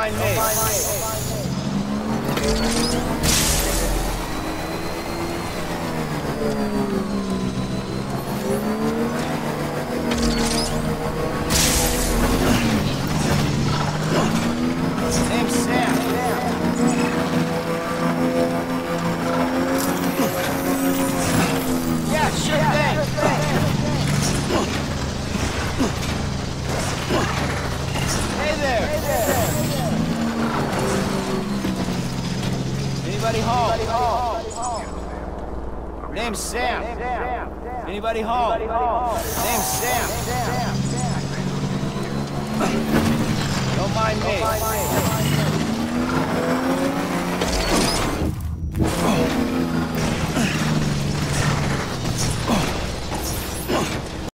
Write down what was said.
mind me. Name's Sam. Yeah, sure thing. Hey there. Anybody home? Name's Sam. Anybody home? Name's Sam. Don't mind me.